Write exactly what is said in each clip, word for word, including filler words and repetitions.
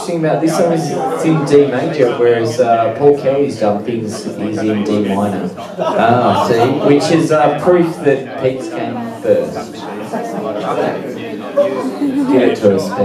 interesting about this song is it's in D major, whereas uh, Paul Kelly's done things is in D minor. Ah, see, which is uh, proof that Pete's came first. Give it to us,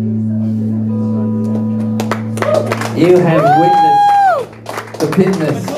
You have witnessed the fitness